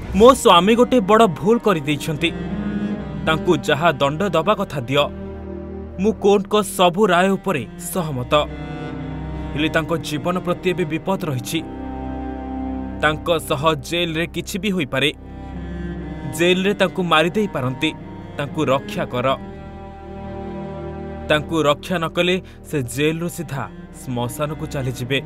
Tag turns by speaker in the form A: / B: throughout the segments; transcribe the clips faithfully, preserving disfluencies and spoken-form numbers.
A: मो स्वामी गोटे बड़ भूल कर तांकु जहा दंड दबा कथा दियो मु कोर्ट को सबु राय उपरे सहमत हेले तांको जीवन प्रति भी विपद रही जेल रे किछि भी होई पारे जेल रे तांकु मारी देई पारंती तांकु रक्षा कर तांकु रक्षा न कले से जेल रु सीधा श्मशान को चली जिबे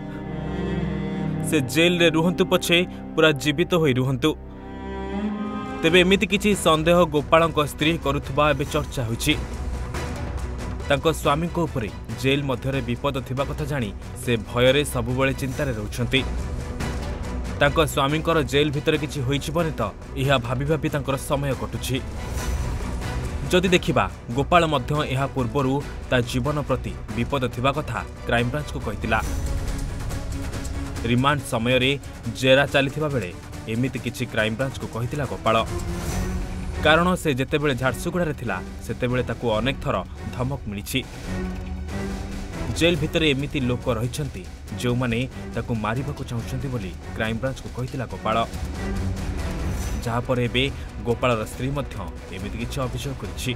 A: से जेल रे रुहंतु पछे पूरा जीवित होई रुहंतु तेबे एमिति किछि संदेह गोपाल स्त्री करुथबा एबे चर्चा होइछि तांको स्वामी को उपरे जेल मध्यरे विपद थिबा कथा जानी से भयरे सबुबळे चिंतारे रहउछंती तांको स्वामींकर जेल भितर किछि होइछि बने त इहा भाबी भाबी तांकर समय कटुछि जदि देखिबा गोपाल मध्य एहा पूर्वरु ता जीवन प्रति विपद थिबा कथा क्राइम ब्रांच को कहितिला रिमांड समय रे जेरा चलीथिबा बेले एमिति किछि क्राइम ब्रांच को कहितिला गोपाल कारण से जेतेबेले झारसुगुड़ा थिला सेतेबेले ताकू अनेक थर धमक मिलिछि जेल भितर एमिति लोक रहिछंती जो माने ताकू मारिबाकू चाहुछंती बोली क्राइम ब्रांच को कहितिला गोपाल जहाँ पर एबे गोपालर स्त्री मध्य एमिति किछि अभियोग करिछि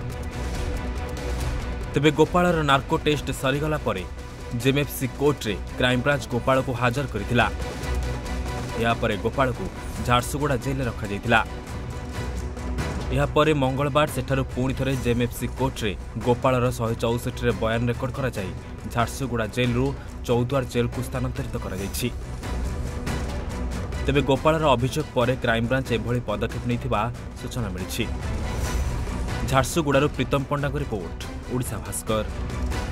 A: तेबे गोपालर नार्को टेस्ट सरीगला परे जेएमएफसी कोर्ट रे क्राइम ब्रांच गोपाल को हाजर करिथिला या परे गोपाल को झारसुगुड़ा जेल रे रखा जायतिला या परे मंगलवार सेठारु पुणी थरे जेएमएफसी कोर्ट रे गोपालर एक सौ चौसठ रे बयान रेकर्ड करा जाय झारसुगुड़ा जेल रु चौद्वार जेल को स्थानांतरित करा जायछि तेबे गोपालर अभियोग परे क्राइम ब्रांच एभଳି पदक्षेप नैथिबा सूचना मिलिछि झारसुगुड़ारु प्रीतम पंडा को रिपोर्ट ओडिशा भास्कर।